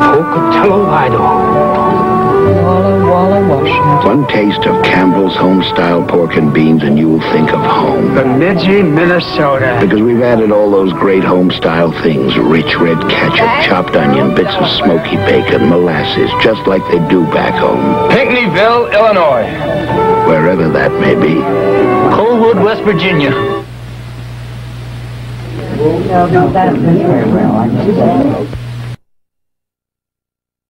Pocatello, Idaho. Walla, Washington. One taste of Campbell's home-style pork and beans and you'll think of home. Bemidji, Minnesota. Because we've added all those great home-style things. Rich red ketchup, chopped onion, bits of smoky bacon, molasses, just like they do back home. Pinckneyville, Illinois. Wherever that may be. Coalwood, West Virginia. No, that very well, I